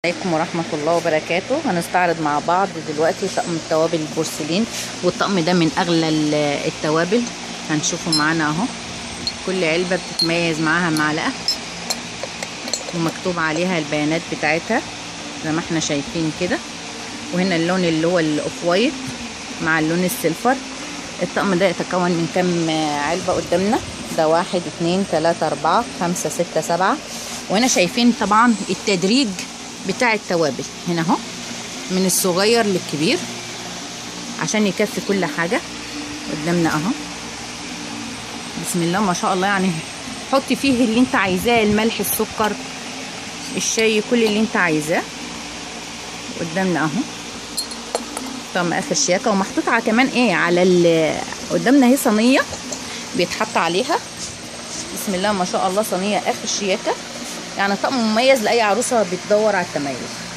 عليكم ورحمة الله وبركاته. هنستعرض مع بعض دلوقتي طقم التوابل البورسلين، والطقم ده من اغلى التوابل. هنشوفه معانا اهو. كل علبة بتتميز معاها معلقة ومكتوب عليها البيانات بتاعتها زي ما احنا شايفين كده. وهنا اللون اللي هو الاوف وايت مع اللون السيلفر. الطقم ده يتكون من كام علبة قدامنا؟ ده 1 2 3 4 5 6 7. وهنا شايفين طبعا التدريج بتاع التوابل هنا اهو، من الصغير للكبير عشان يكفي كل حاجة قدامنا اهو. بسم الله ما شاء الله. يعني حطي فيه اللي انت عايزاه، الملح، السكر، الشاي، كل اللي انت عايزاه قدامنا اهو. طقم اخر شياكه. ومحطوط على كمان ايه على قدامنا اهي صينيه بيتحط عليها. بسم الله ما شاء الله، صينيه اخر شياكه. يعني طقم مميز لاي عروسه بتدور على التميز.